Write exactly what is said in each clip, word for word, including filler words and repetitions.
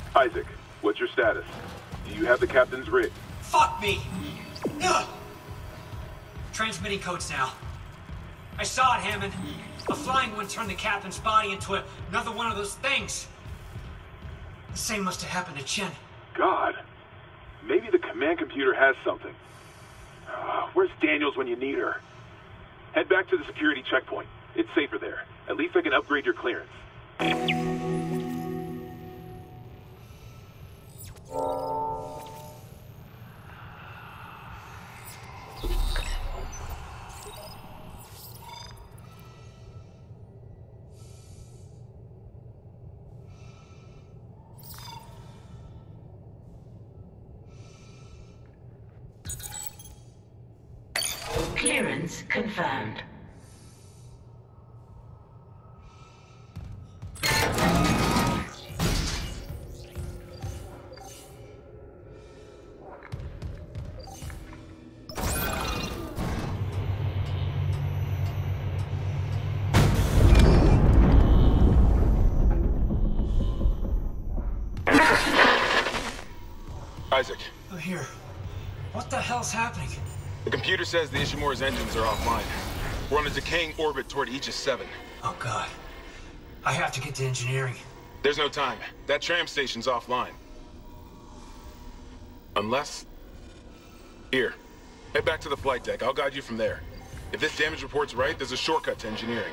Isaac, what's your status? Do you have the captain's rig? Fuck me! Ugh. Transmitting codes now. I saw it, Hammond. A flying one turned the captain's body into a, another one of those things. The same must have happened to Chen. God. Maybe the command computer has something. Uh, where's Daniels when you need her? Head back to the security checkpoint. It's safer there. At least I can upgrade your clearance. Clearance confirmed. Isaac. Oh, here. What the hell's happening? The computer says the Ishimura's engines are offline. We're on a decaying orbit toward Aegis seven. Oh, God. I have to get to engineering. There's no time. That tram station's offline. Unless... Here. Head back to the flight deck. I'll guide you from there. If this damage report's right, there's a shortcut to engineering.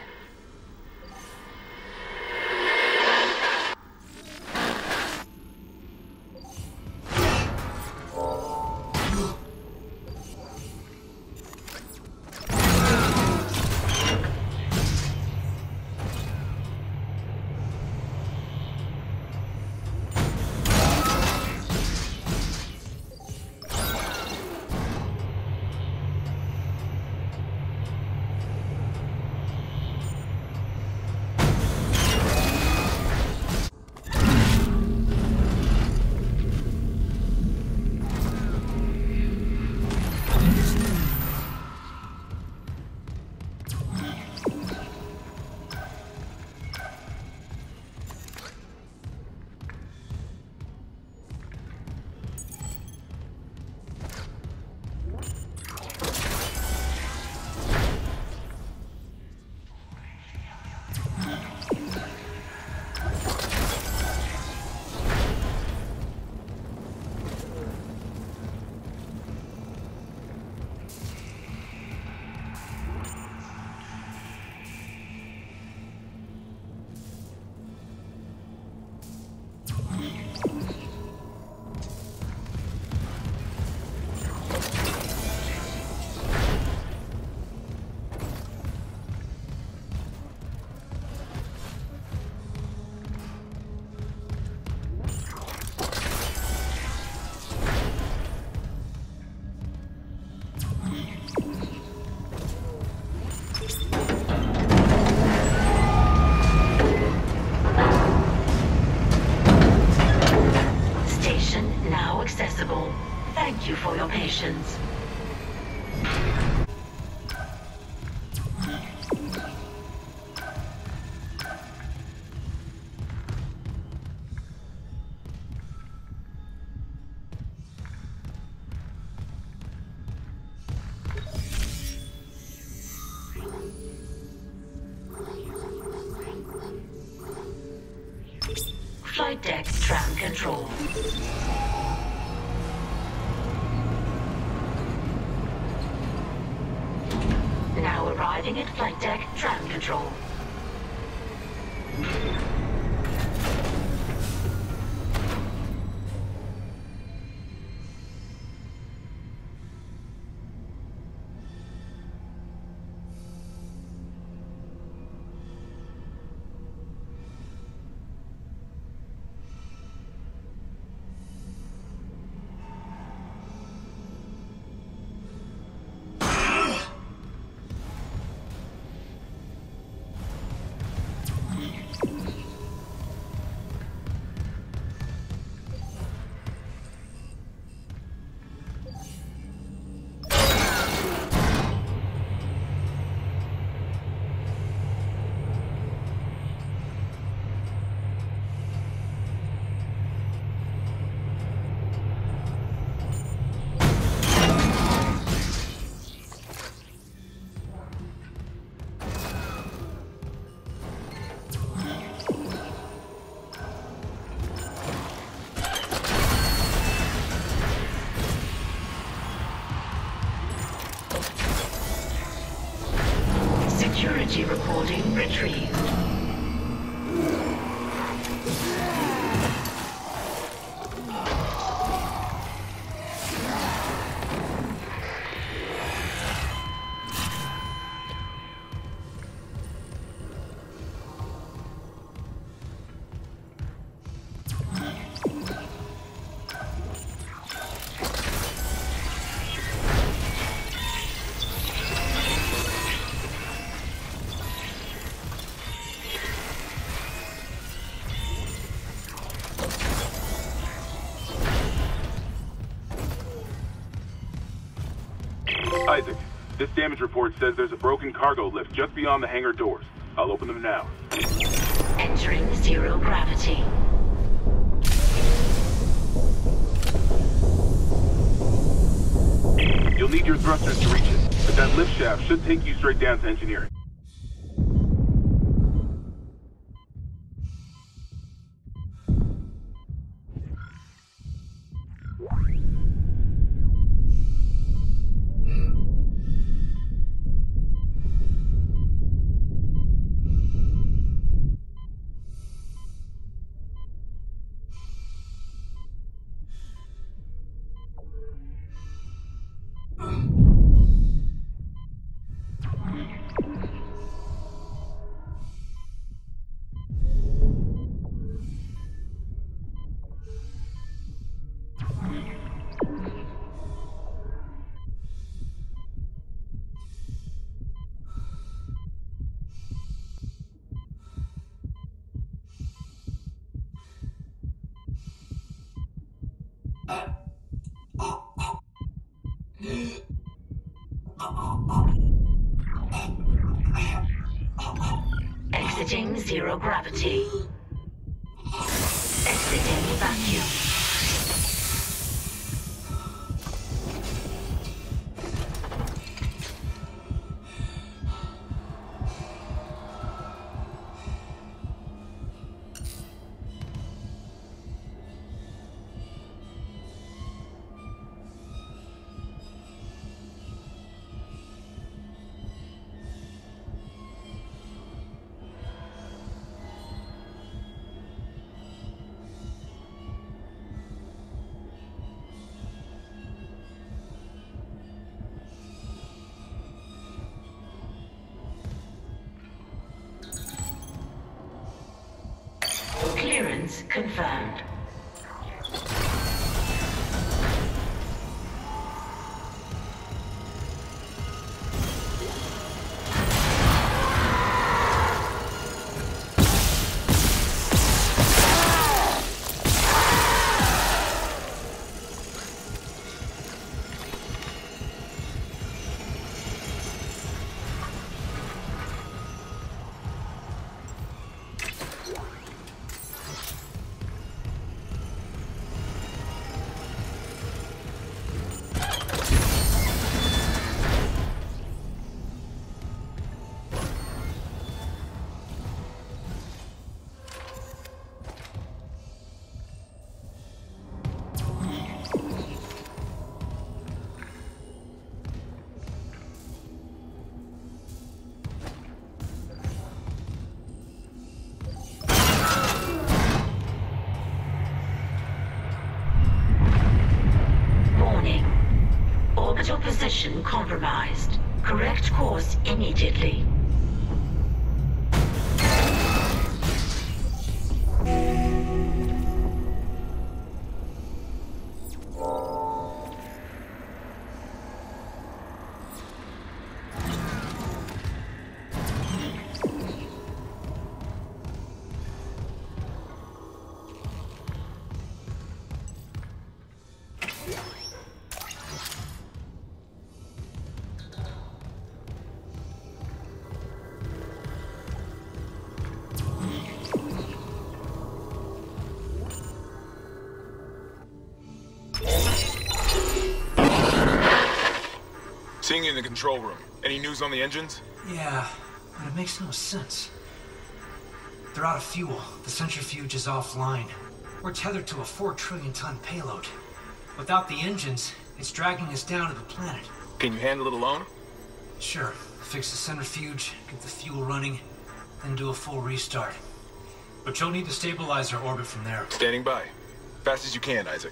Thank you for your patience. Flight deck tram control. Now arriving at flight deck tram control. Recording retrieved. Isaac, this damage report says there's a broken cargo lift just beyond the hangar doors. I'll open them now. Entering zero gravity. You'll need your thrusters to reach it, but that lift shaft should take you straight down to engineering. Exiting zero gravity. Exiting vacuum. Clearance confirmed. Orbital position compromised. Correct course immediately. Seeing you in the control room. Any news on the engines? Yeah, but it makes no sense. They're out of fuel. The centrifuge is offline. We're tethered to a four trillion ton payload. Without the engines, it's dragging us down to the planet. Can you handle it alone? Sure. Fix the centrifuge, get the fuel running, then do a full restart. But you'll need to stabilize our orbit from there. Standing by. Fast as you can, Isaac.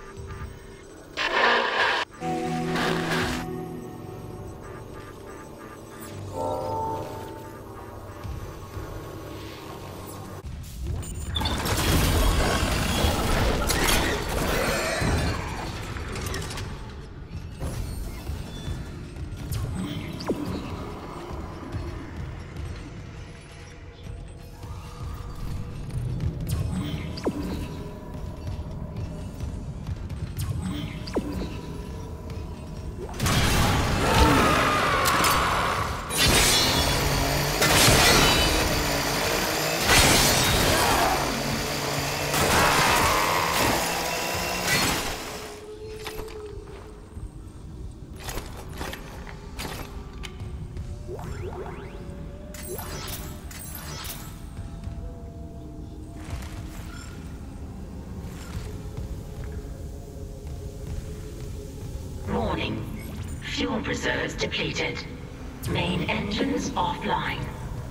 Warning. Fuel reserves depleted. Main engines offline.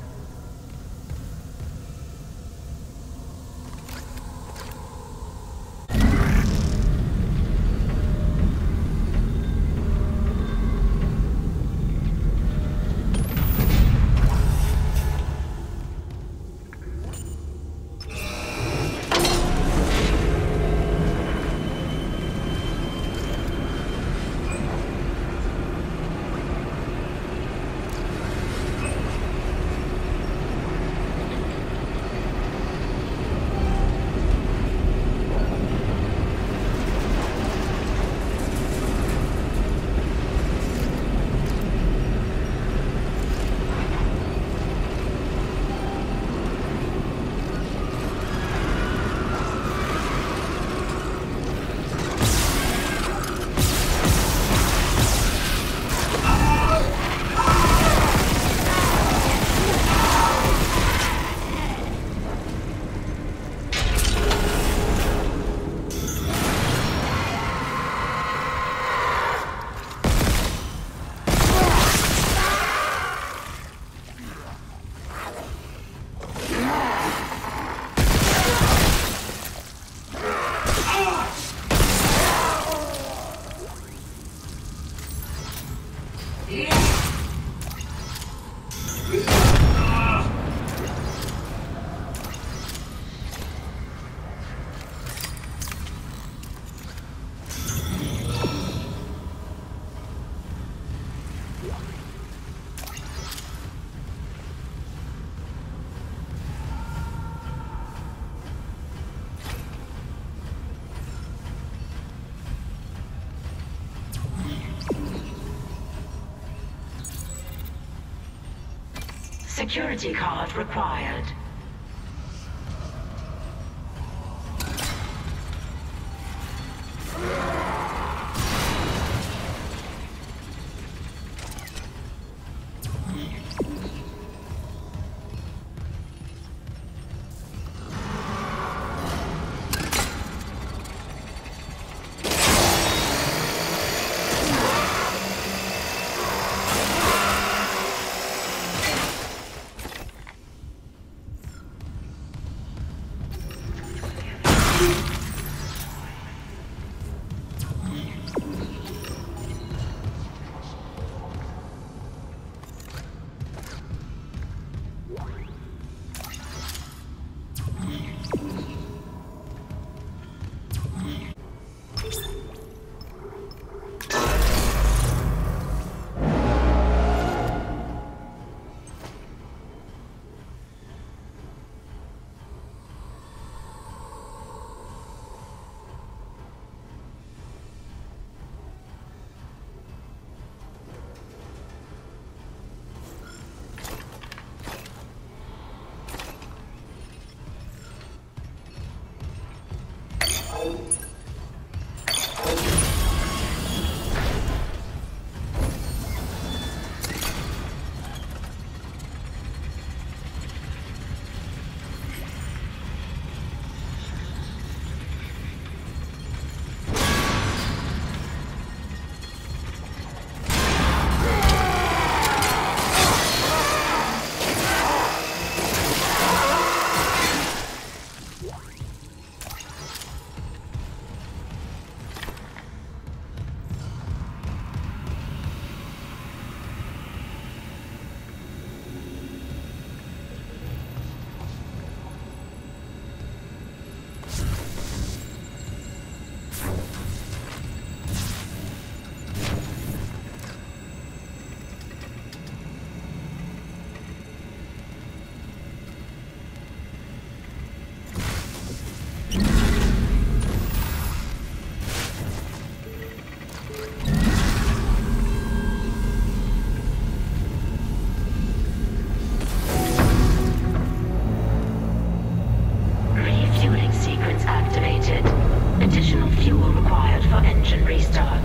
Security card required. Sufficient restart.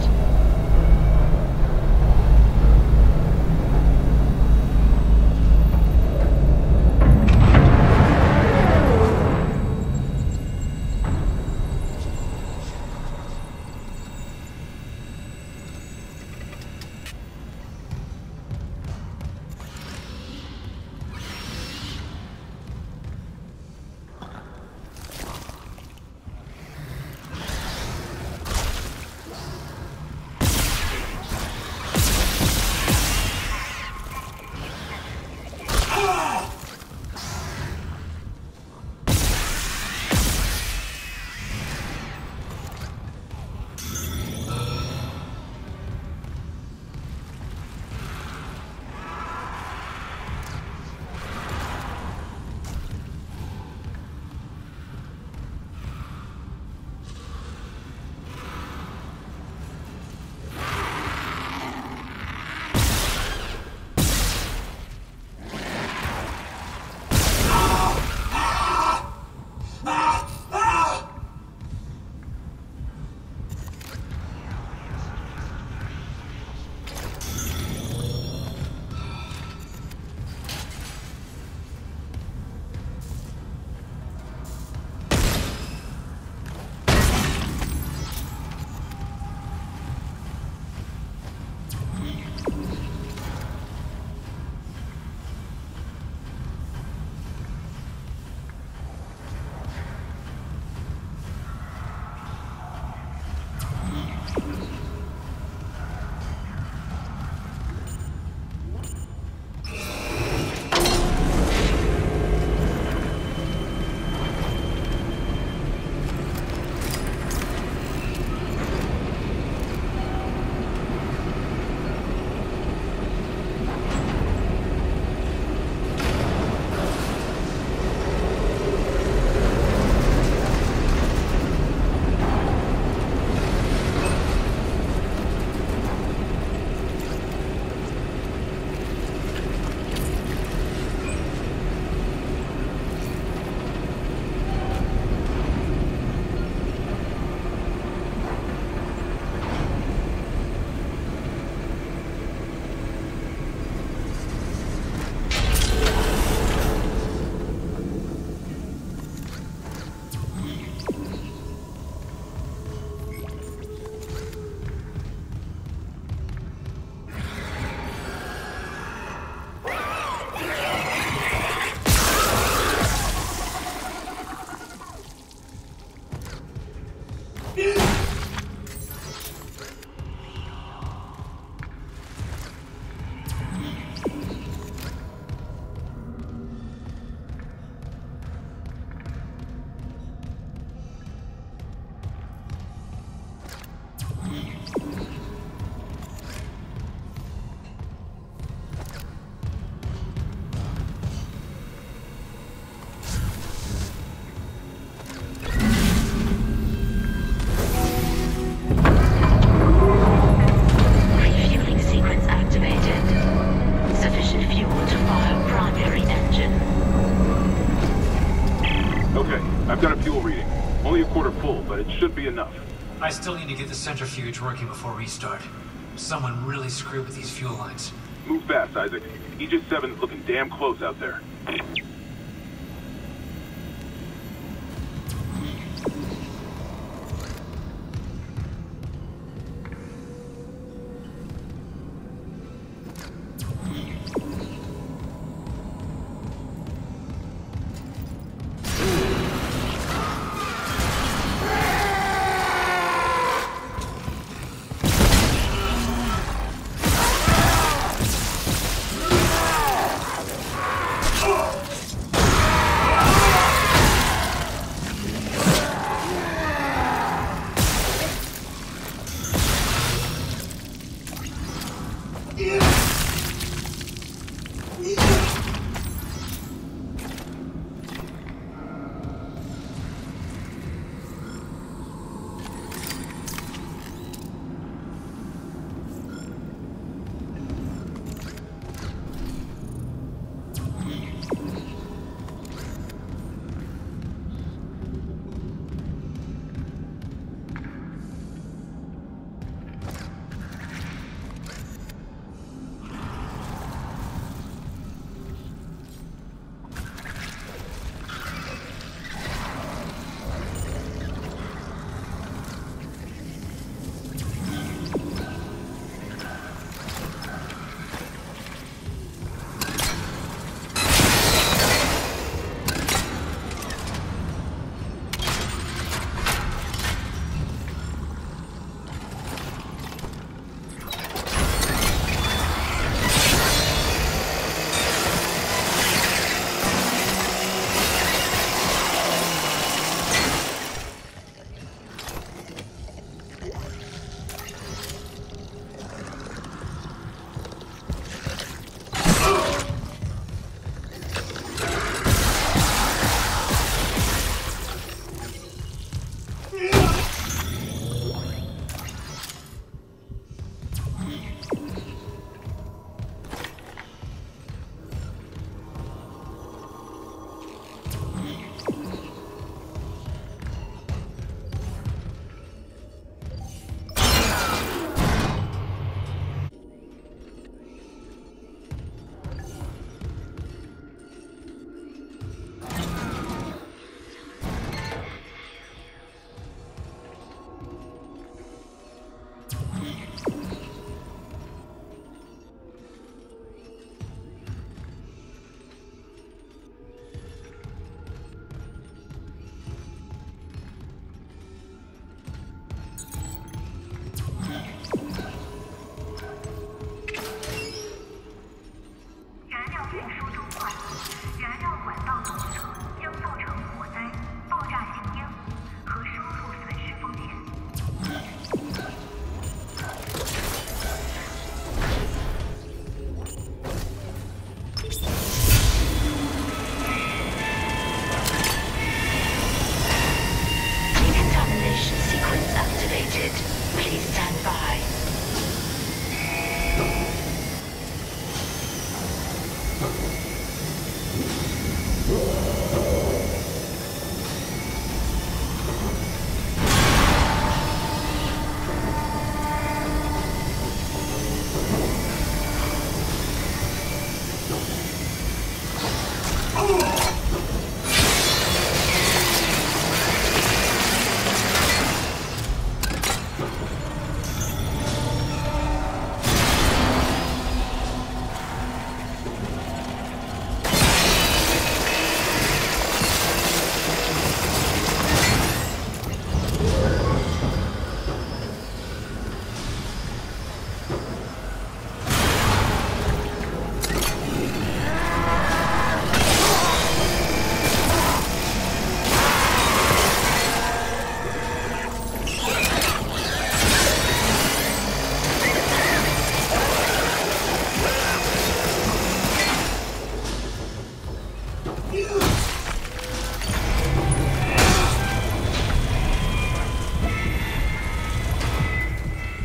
I still need to get the centrifuge working before restart. Someone really screwed with these fuel lines. Move fast, Isaac. Aegis seven's looking damn close out there.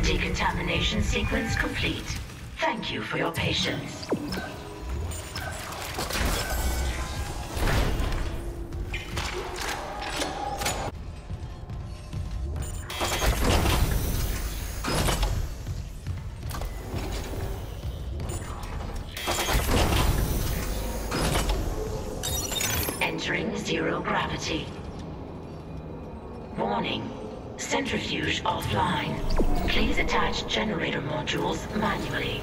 Decontamination sequence complete. Thank you for your patience. Entering zero gravity. Warning. Centrifuge offline. Please attach generator modules manually.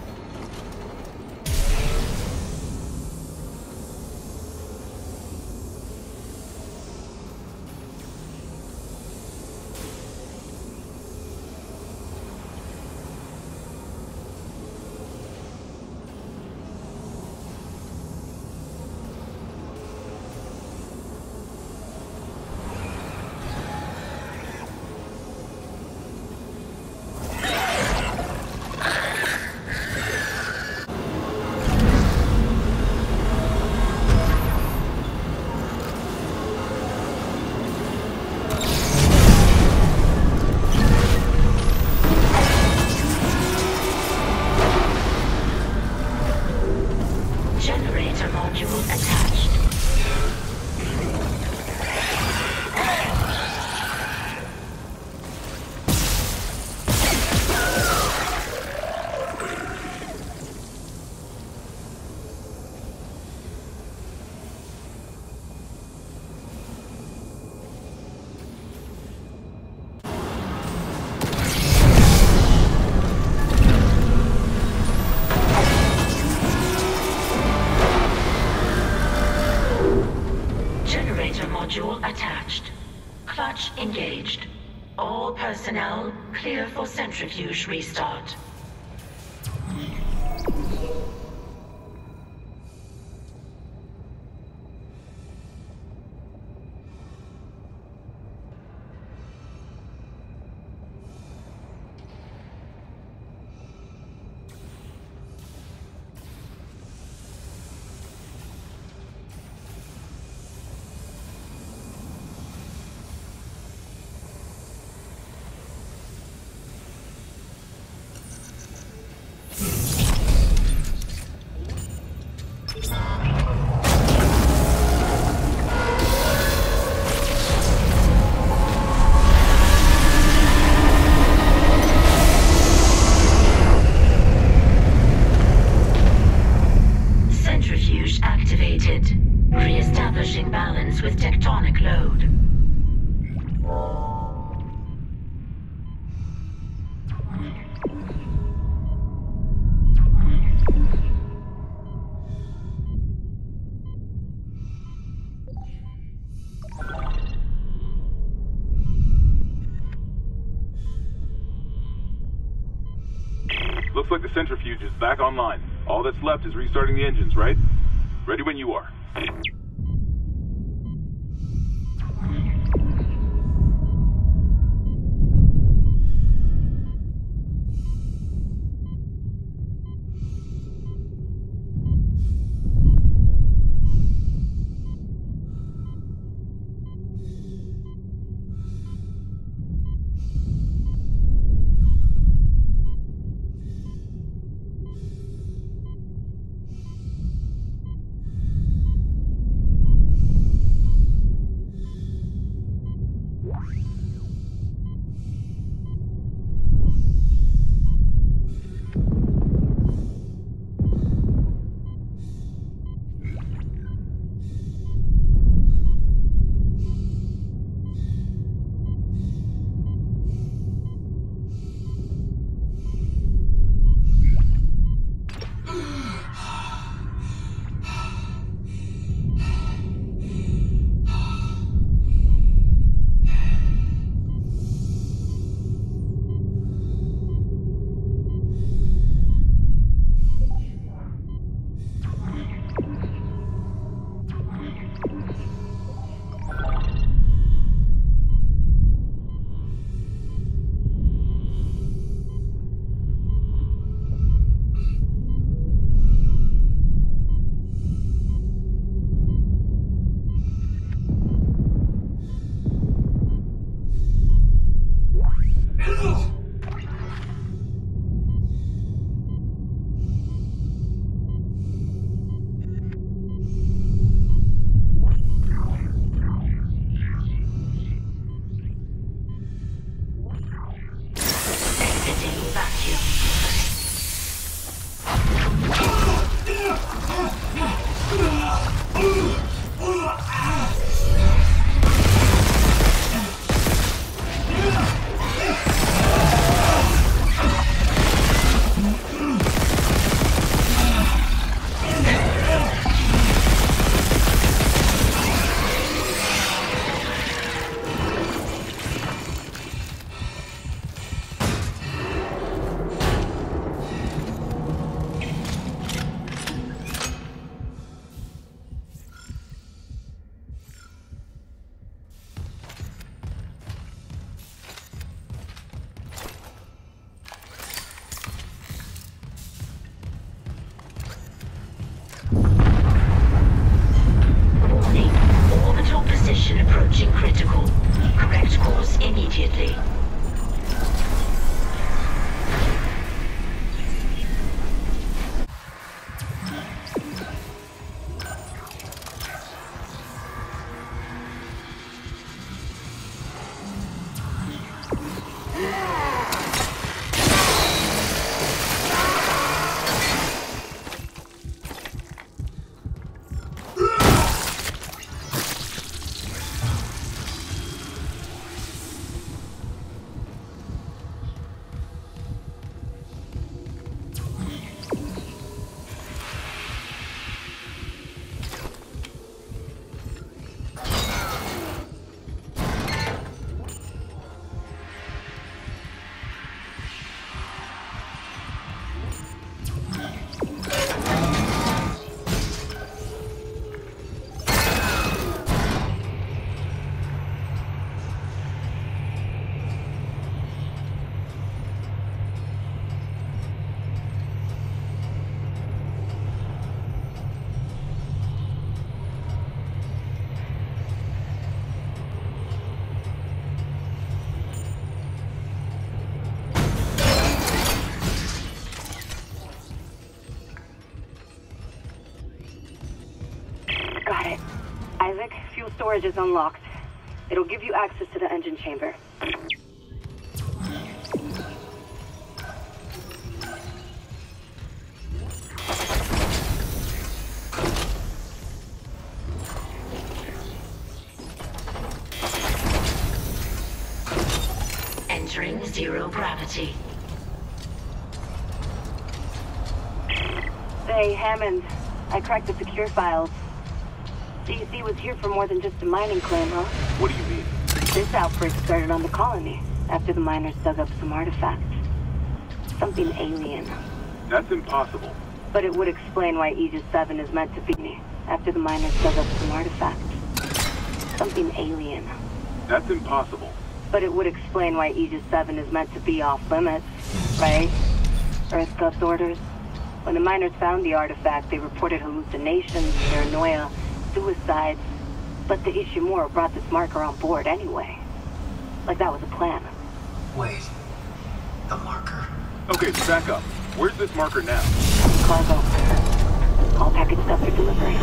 Module attached. Clutch engaged. All personnel clear for centrifuge restart. Re-establishing balance with tectonic load. Looks like the centrifuge is back online. All that's left is restarting the engines, right? Ready when you are. storage is unlocked. It'll give you access to the engine chamber. Entering zero gravity. Say, Hammond, I cracked the secure files. D C was here for more than just a mining claim, huh? What do you mean? This outbreak started on the colony, after the miners dug up some artifacts. Something alien. That's impossible. But it would explain why Aegis seven is meant to be me, after the miners dug up some artifacts. Something alien. That's impossible. But it would explain why Aegis seven is meant to be off-limits, right? Earthgut's orders. When the miners found the artifact, they reported hallucinations, paranoia, suicides. But the Ishimura brought this marker on board anyway. Like that was a plan. Wait. The marker? Okay, back up. Where's this marker now? Cargo. All packaged up for delivery.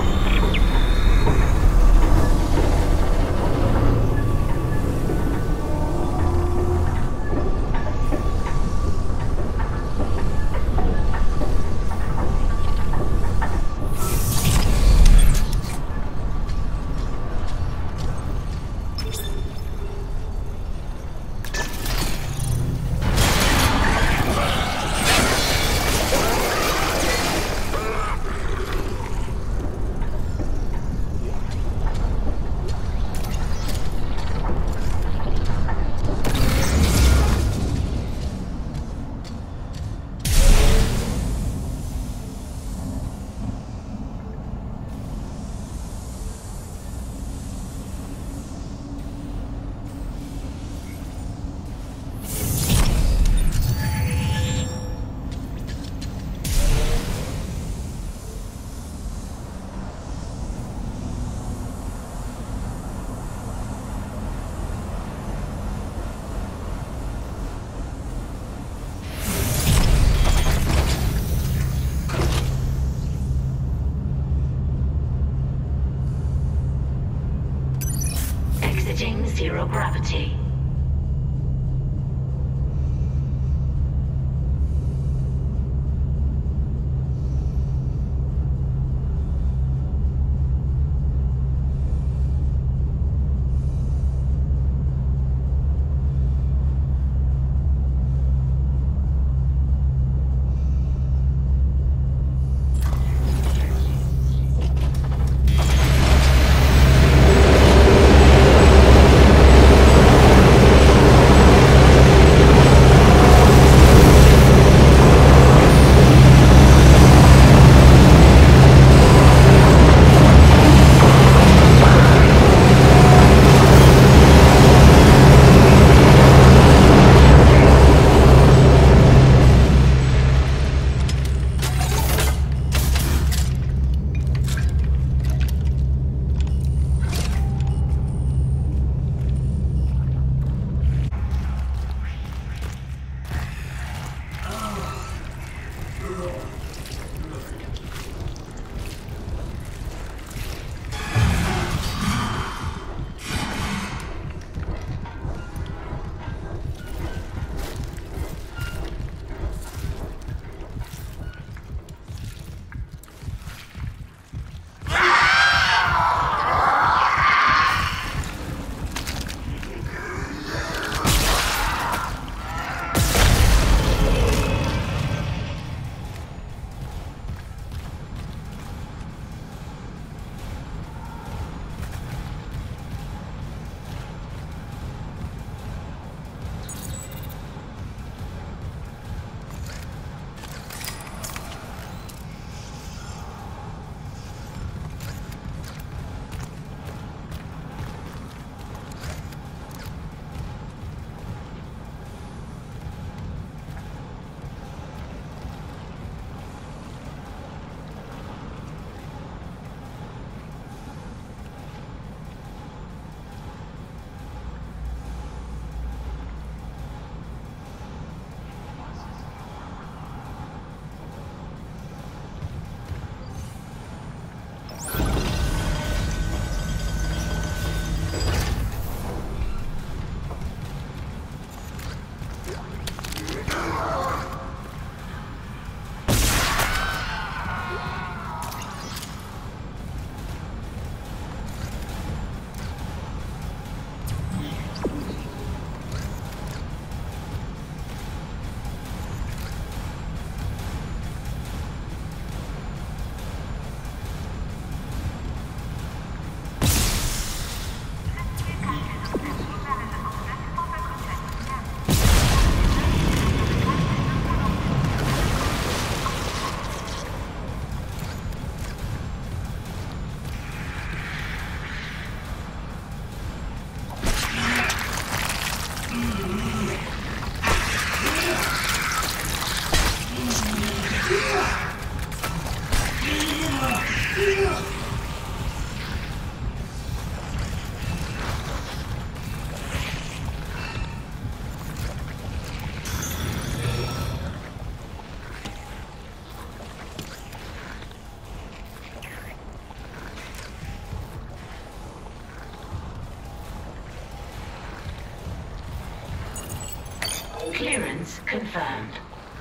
Clearance confirmed.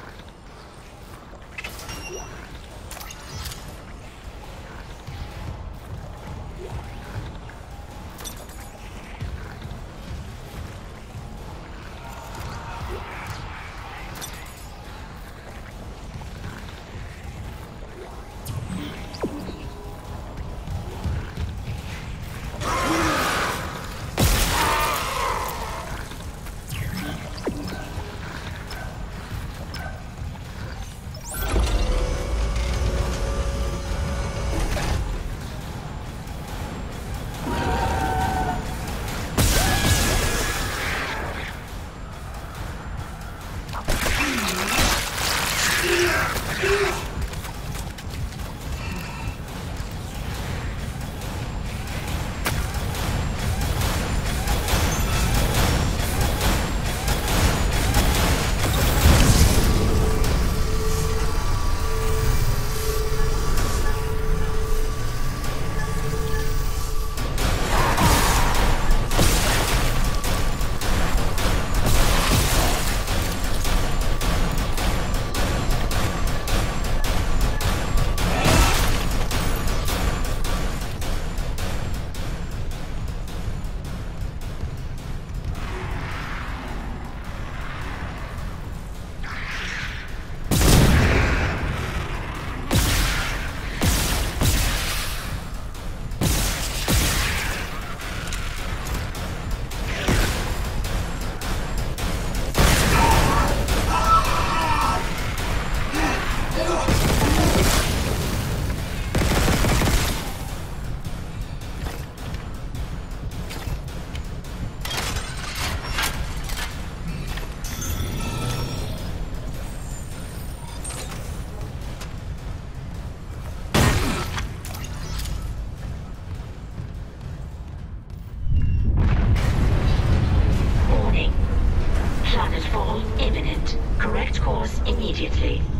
Immediately.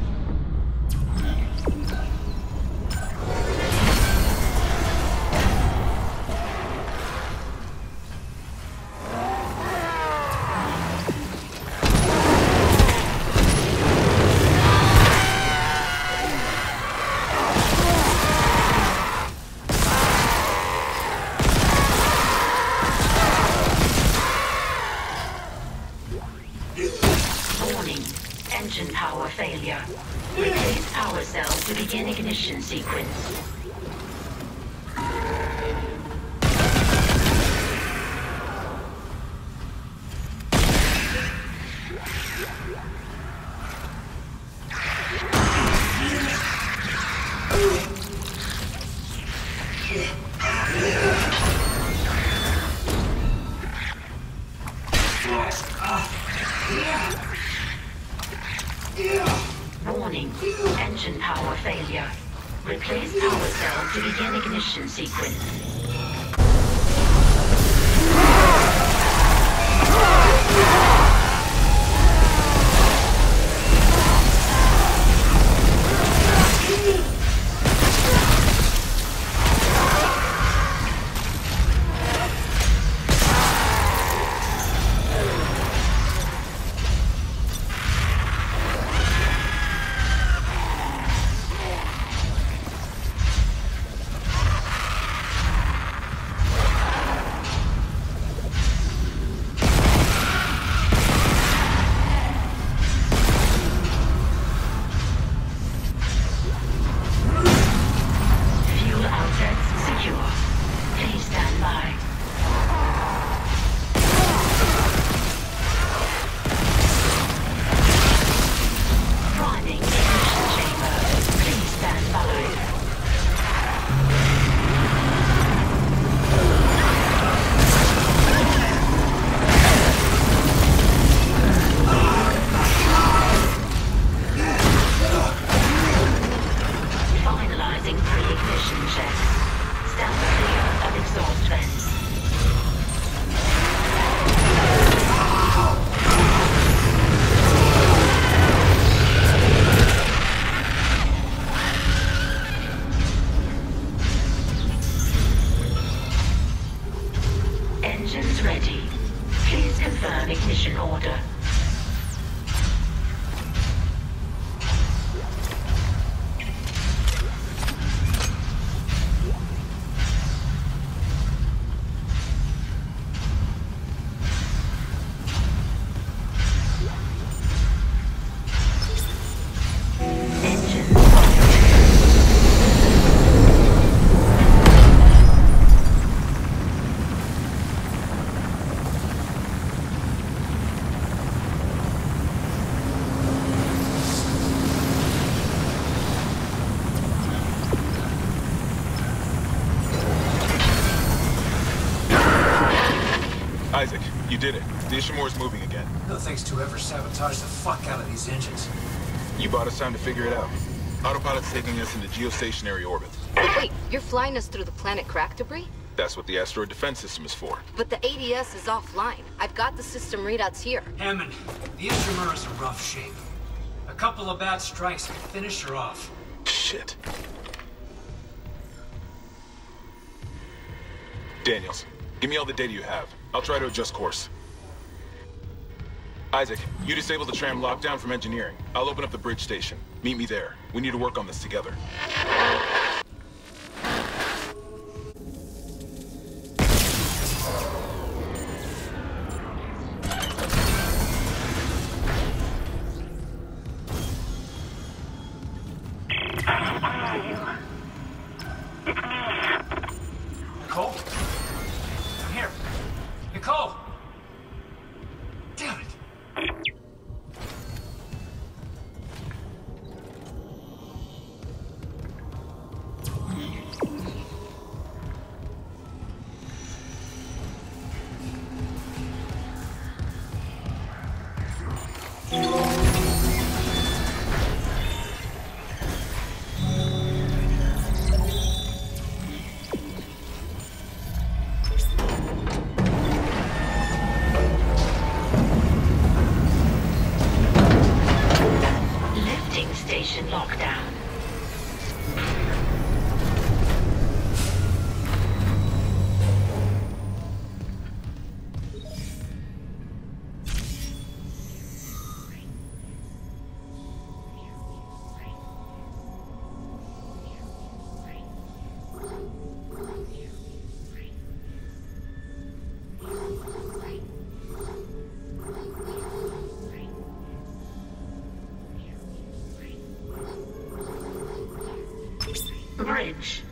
Engine power failure. Replace power cells to begin ignition sequence. Warning. Engine power failure. Replace power cells to begin ignition sequence. Ishimura's moving again. No thanks to whoever sabotaged the fuck out of these engines. You bought us time to figure it out. Autopilot's taking us into geostationary orbit. Wait, you're flying us through the planet crack debris? That's what the asteroid defense system is for. But the A D S is offline. I've got the system readouts here. Hammond, the Ishimura's in rough shape. A couple of bad strikes can finish her off. Shit. Daniels, give me all the data you have. I'll try to adjust course. Isaac, you disable the tram lockdown from engineering. I'll open up the bridge station. Meet me there. We need to work on this together. Nicole? I'm here. Nicole! Damn it! Lifting station lockdown. Bridge.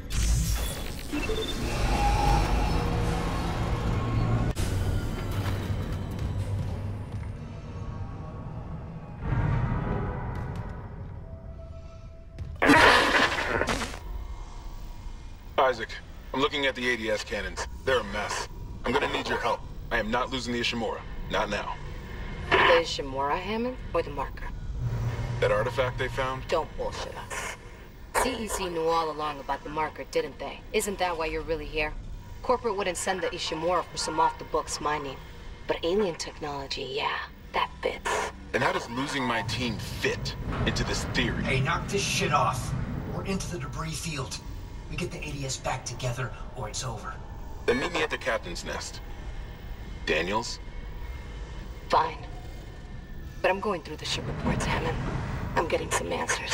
Isaac, I'm looking at the A D S cannons. They're a mess. I'm gonna need your help. I am not losing the Ishimura. Not now. The Ishimura, Hammond, or the marker? That artifact they found? Don't bullshit us. C E C knew all along about the marker, didn't they? Isn't that why you're really here? Corporate wouldn't send the Ishimura for some off-the-books mining. But alien technology, yeah, that fits. Then how does losing my team fit into this theory? Hey, knock this shit off. We're into the debris field. We get the A D S back together, or it's over. Then meet me at the captain's nest. Daniels? Fine. But I'm going through the ship reports, Hammond. I'm getting some answers.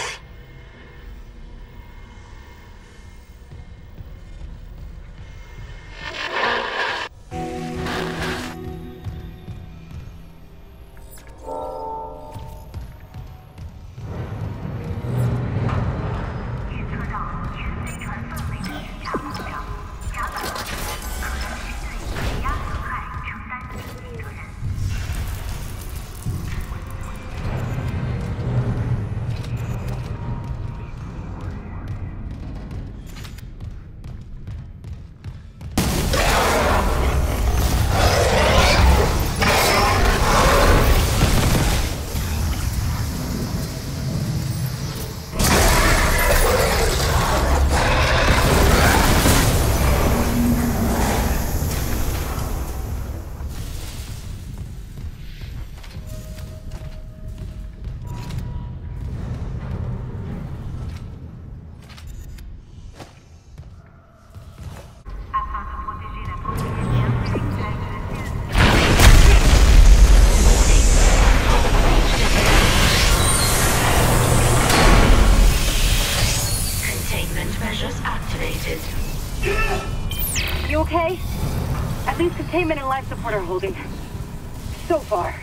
You okay? At least containment and life support are holding. So far.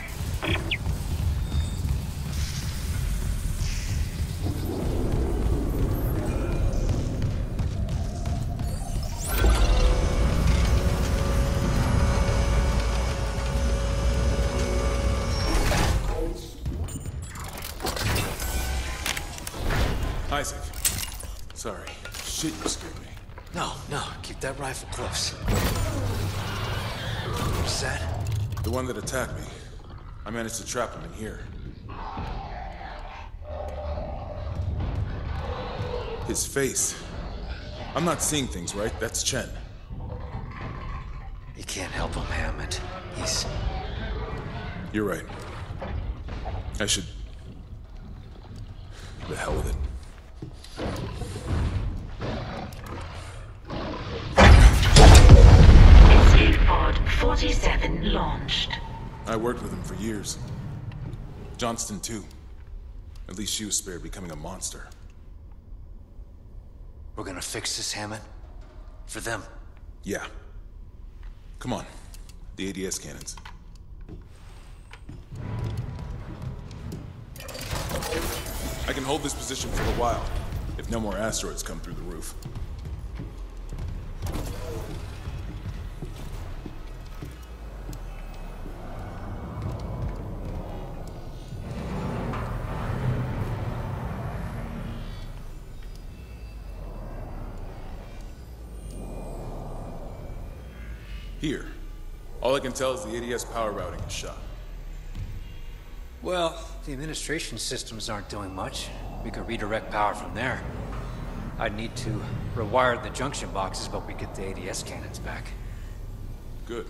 Isaac. Sorry. Shit, you scared me. No, no, keep that rifle close. Set? The one that attacked me. I managed to trap him in here. His face. I'm not seeing things, right? That's Chen. You can't help him, Hammond. He's... You're right. I should... The hell with it. Escape pod forty-seven launched. I worked with him for years. Johnston, too. At least she was spared becoming a monster. We're gonna fix this, Hammond? For them? Yeah. Come on. The A D S cannons. I can hold this position for a while, if no more asteroids come through the roof. Here. All I can tell is the A D S power routing is shot. Well, the administration systems aren't doing much. We could redirect power from there. I'd need to rewire the junction boxes, but we get the A D S cannons back. Good.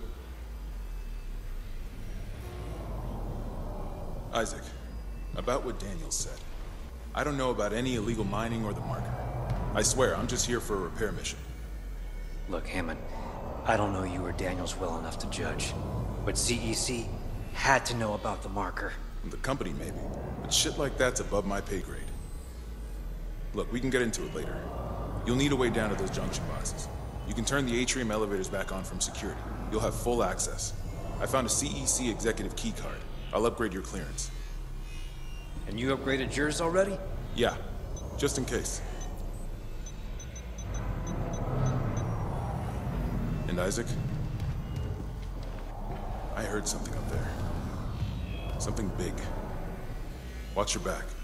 Isaac, about what Daniels said. I don't know about any illegal mining or the marker. I swear, I'm just here for a repair mission. Look, Hammond, I don't know you or Daniels well enough to judge, but C E C had to know about the marker. The company, maybe. But shit like that's above my pay grade. Look, we can get into it later. You'll need a way down to those junction boxes. You can turn the atrium elevators back on from security. You'll have full access. I found a C E C executive key card. I'll upgrade your clearance. And you upgraded yours already? Yeah, just in case. And Isaac? I heard something up there. Something big. Watch your back.